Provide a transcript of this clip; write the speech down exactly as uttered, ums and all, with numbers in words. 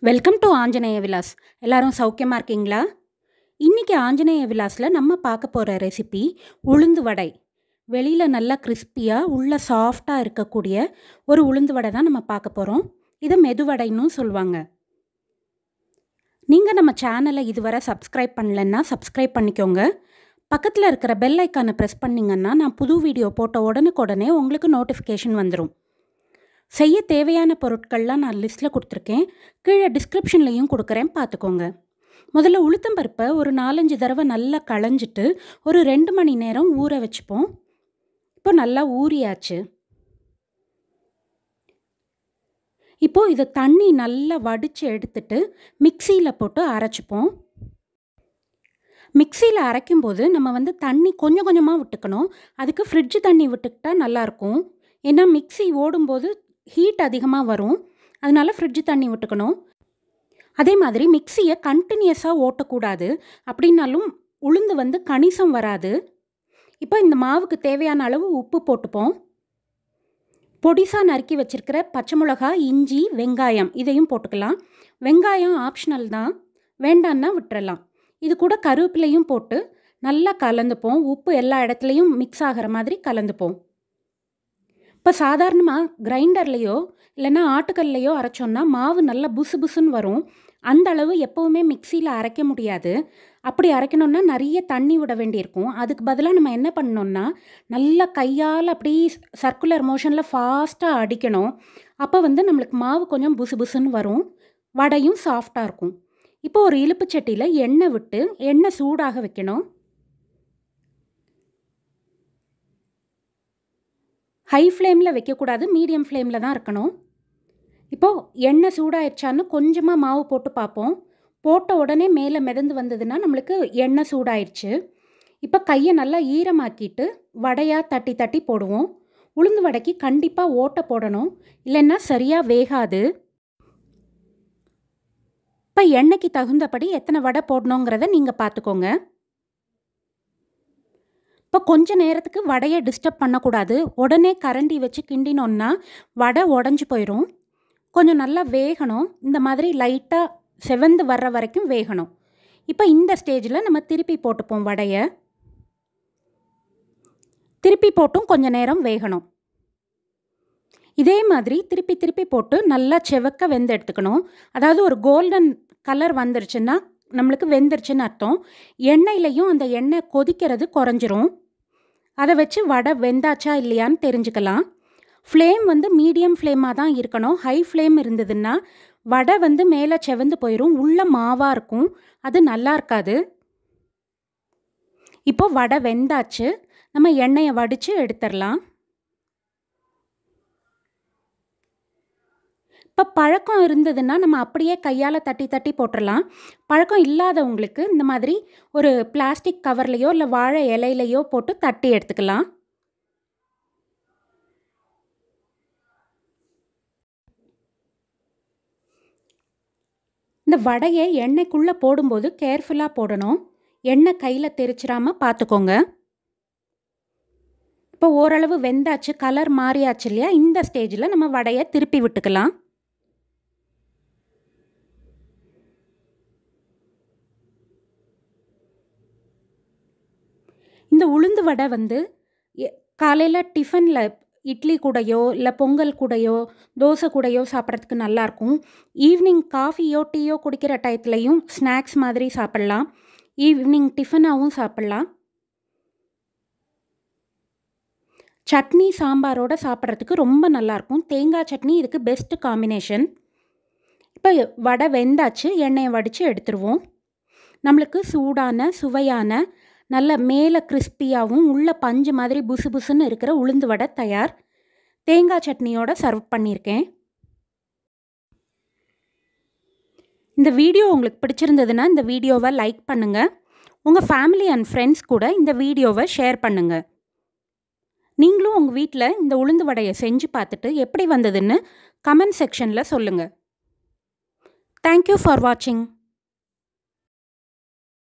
Welcome to Anjaneya Vilas. எல்லாரும் சௌக்கியமாக இருக்கீங்களா? இன்றைக்கி ஆஞ்சநேய விலாஸில் நம்ம பார்க்க போகிற ரெசிபி உளுந்து வடை. வெளியில் நல்லா கிறிஸ்பியாக உள்ள சாஃப்டாக இருக்கக்கூடிய ஒரு உளுந்து வடை தான் நம்ம பார்க்க போகிறோம். இதை மெது வடைன்னு சொல்லுவாங்க. நீங்கள் நம்ம சேனலை இதுவரை சப்ஸ்கிரைப் பண்ணலன்னா சப்ஸ்கிரைப் பண்ணிக்கோங்க. பக்கத்தில் இருக்கிற பெல் ஐக்கானை ப்ரெஸ் பண்ணிங்கன்னா நான் புது வீடியோ போட்ட உடனுக்குடனே உங்களுக்கு நோட்டிஃபிகேஷன் வந்துடும். செய்ய தேவையான பொருட்கள்லாம் நான் லிஸ்ட்டில் கொடுத்துருக்கேன். கீழே டிஸ்கிரிப்ஷன்லேயும் கொடுக்குறேன், பார்த்துக்கோங்க. முதல்ல உளுத்தம்பருப்பை ஒரு நாலஞ்சு தடவை நல்லா களைஞ்சிட்டு ஒரு ரெண்டு மணி நேரம் ஊற வச்சுப்போம். இப்போ நல்லா ஊறியாச்சு. இப்போது இதை தண்ணி நல்லா வடித்து எடுத்துட்டு மிக்சியில் போட்டு அரைச்சிப்போம். மிக்சியில் அரைக்கும்போது நம்ம வந்து தண்ணி கொஞ்சம் கொஞ்சமாக விட்டுக்கணும். அதுக்கு ஃப்ரிட்ஜு தண்ணி விட்டுக்கிட்டால் நல்லாயிருக்கும். ஏன்னா மிக்சி ஓடும்போது ஹீட் அதிகமாக வரும். அதனால் ஃப்ரிட்ஜு தண்ணி விட்டுக்கணும். அதே மாதிரி மிக்சியை கண்டினியூஸாக ஓட்டக்கூடாது. அப்படின்னாலும் உளுந்து வந்து கணிசம் வராது. இப்போ இந்த மாவுக்கு தேவையான அளவு உப்பு போட்டுப்போம். பொடிசாக நறுக்கி வச்சுருக்கிற பச்சை மிளகாய், இஞ்சி, வெங்காயம் இதையும் போட்டுக்கலாம். வெங்காயம் ஆப்ஷனல் தான், வேண்டான்னா விட்டுறலாம். இது கூட கருவேப்பிலையும் போட்டு நல்லா கலந்துப்போம். உப்பு எல்லா இடத்துலையும் மிக்ஸ் ஆகிற மாதிரி கலந்துப்போம். இப்போ சாதாரணமாக கிரைண்டர்லேயோ இல்லைன்னா ஆட்டுக்கல்லையோ அரைச்சோன்னா மாவு நல்லா புசு புசுன்னு வரும். அந்த அளவு எப்போவுமே மிக்சியில் அரைக்க முடியாது. அப்படி அரைக்கணுன்னா நிறைய தண்ணி விட வேண்டியிருக்கும். அதுக்கு பதிலாக நம்ம என்ன பண்ணணுன்னா நல்லா கையால் அப்படி சர்க்குலர் மோஷனில் ஃபாஸ்ட்டாக அடிக்கணும். அப்போ வந்து நம்மளுக்கு மாவு கொஞ்சம் புசு புசுன்னு வரும். வடையும் சாஃப்டாக இருக்கும். இப்போ ஒரு இலுப்பு சட்டியில் எண்ணெய் விட்டு எண்ணெய் சூடாக வைக்கணும். ஹை ஃப்ளேமில் வைக்கக்கூடாது, மீடியம் ஃப்ளேமில் தான் இருக்கணும். இப்போது எண்ணெய் சூடாயிடுச்சான்னு கொஞ்சமாக மாவு போட்டு பார்ப்போம். போட்ட உடனே மேலே மிதந்து வந்ததுன்னா நம்மளுக்கு எண்ணெய் சூடாயிடுச்சு. இப்போ கையை நல்லா ஈரமாக்கிட்டு வடையாக தட்டி தட்டி போடுவோம். உளுந்து வடைக்கு கண்டிப்பாக ஓட்டை போடணும், இல்லைன்னா சரியாக வேகாது. இப்போ எண்ணெய்க்கு தகுந்தபடி எத்தனை வடை போடணுங்கிறத நீங்கள் பார்த்துக்கோங்க. இப்போ கொஞ்ச நேரத்துக்கு வடையை டிஸ்டர்ப் பண்ணக்கூடாது. உடனே கரண்டி வச்சு கிண்டினோன்னா வடை உடஞ்சி போயிடும். கொஞ்சம் நல்லா வேகணும். இந்த மாதிரி லைட்டாக செவந்து வர்ற வரைக்கும் வேகணும். இப்போ இந்த ஸ்டேஜில் நம்ம திருப்பி போட்டுப்போம் வடையை. திருப்பி போட்டும் கொஞ்சம் நேரம் வேகணும். இதே மாதிரி திருப்பி திருப்பி போட்டு நல்லா செவக்க வெந்து எடுத்துக்கணும். அதாவது ஒரு கோல்டன் கலர் வந்துருச்சுன்னா நம்மளுக்கு வெந்துருச்சுன்னு அர்த்தம். எண்ணெயிலையும் அந்த எண்ணெய் கொதிக்கிறது குறைஞ்சிரும். அதை வச்சு வடை வெந்தாச்சா இல்லையான்னு தெரிஞ்சுக்கலாம். ஃப்ளேம் வந்து மீடியம் ஃப்ளேமாக தான் இருக்கணும். ஹை ஃப்ளேம் இருந்ததுன்னா வடை வந்து மேலே செவந்து போயிடும், உள்ளே மாவாக இருக்கும். அது நல்லா இருக்காது. இப்போ வடை வெந்தாச்சு. நம்ம எண்ணெயை வடித்து எடுத்துடலாம். இப்போ பழக்கம் இருந்ததுன்னா நம்ம அப்படியே கையால் தட்டி தட்டி போட்டுடலாம். பழக்கம் இல்லாதவங்களுக்கு இந்த மாதிரி ஒரு பிளாஸ்டிக் கவர்லேயோ இல்லை வாழை இலையிலையோ போட்டு தட்டி எடுத்துக்கலாம். இந்த வடையை எண்ணெய்க்குள்ளே போடும்போது கேர்ஃபுல்லாக போடணும். எண்ணெய் கையில் தெரிச்சிடாமல் பார்த்துக்கோங்க. இப்போ ஓரளவு வெந்தாச்சு, கலர் மாறியாச்சு இல்லையா? இந்த ஸ்டேஜில் நம்ம வடையை திருப்பி விட்டுக்கலாம். இந்த உளுந்து வடை வந்து காலையில் டிஃபனில் இட்லி கூடையோ இல்லை பொங்கல் கூடையோ தோசை கூடையோ சாப்பிட்றதுக்கு நல்லாயிருக்கும். ஈவினிங் காஃபியோ டீயோ குடிக்கிற டயத்துலையும் ஸ்நாக்ஸ் மாதிரி சாப்பிட்லாம். ஈவினிங் டிஃபனாகவும் சாப்பிட்லாம். சட்னி சாம்பாரோடு சாப்பிட்றதுக்கு ரொம்ப நல்லாயிருக்கும். தேங்காய் சட்னி இதுக்கு பெஸ்ட்டு காம்பினேஷன். இப்போ வடை வெந்தாச்சு. எண்ணெயை வடித்து எடுத்துருவோம். நம்மளுக்கு சூடான சுவையான நல்ல மேலே கிறிஸ்பியாகவும் உள்ள பஞ்சு மாதிரி புசு புசுன்னு இருக்கிற உளுந்து வடை தயார். தேங்காய் சட்னியோடு சர்வ் பண்ணியிருக்கேன். இந்த வீடியோ உங்களுக்கு பிடிச்சிருந்ததுன்னா இந்த வீடியோவை லைக் பண்ணுங்கள். உங்கள் ஃபேமிலி அண்ட் ஃப்ரெண்ட்ஸ் கூட இந்த வீடியோவை ஷேர் பண்ணுங்கள். நீங்களும் உங்கள் வீட்டில் இந்த உளுந்து வடையை செஞ்சு பார்த்துட்டு எப்படி வந்ததுன்னு கமெண்ட் செக்ஷனில் சொல்லுங்கள். தேங்க்யூ ஃபார் வாட்சிங்.